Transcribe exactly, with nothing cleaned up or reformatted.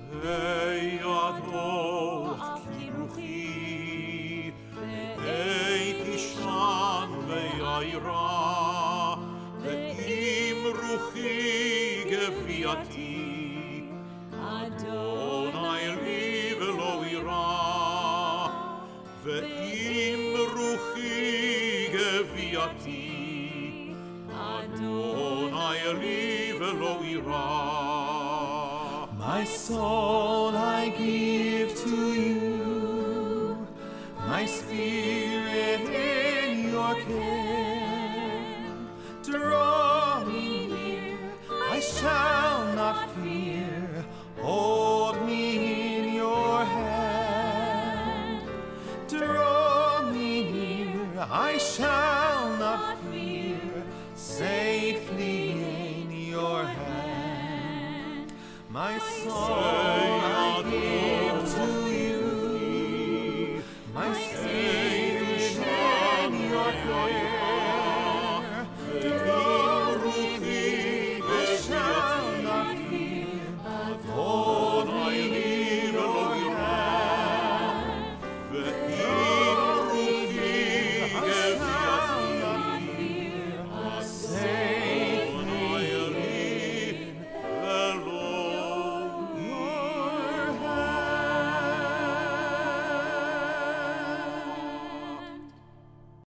בידו כי רוחי, ועת תשען וירא, ואם רוחי גוויתי, אדוני לי ולא יירא, ואם רוחי גוויתי, אדוני לי ולא יירא. My soul I give to you, my spirit in your care. Draw me near, I shall not fear. Hold me in your hand. Draw me near, I shall not fear. Safely in your hand. My soul